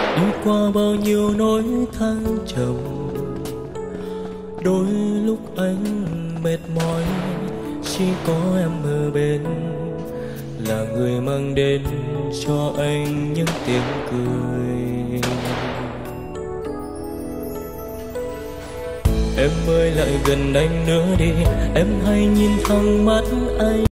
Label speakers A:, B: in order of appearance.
A: Đi qua bao nhiêu nỗi thăng trầm, đôi lúc anh mệt mỏi, chỉ có em ở bên là người mang đến cho anh những tiếng cười. Em ơi lại gần anh nữa đi, em hãy nhìn thẳng mắt anh.